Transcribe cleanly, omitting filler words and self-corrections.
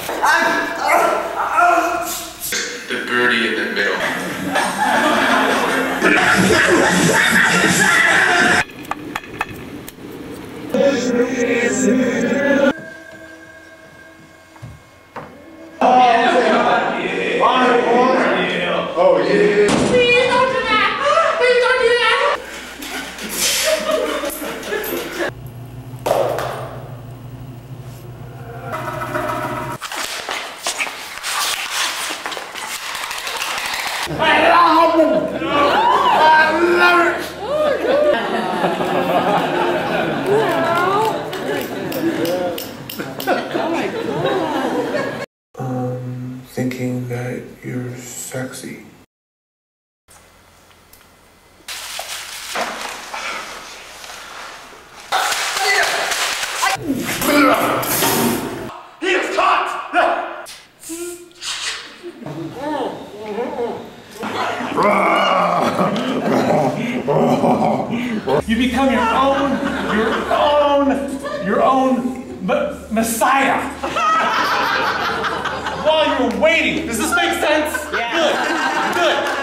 The birdie in the middle. Oh yeah. Please don't do that. Please don't do that. I love it. Thinking that you're sexy. He is caught! You become your own messiah. While you're waiting. Does this make sense? Yeah. Good.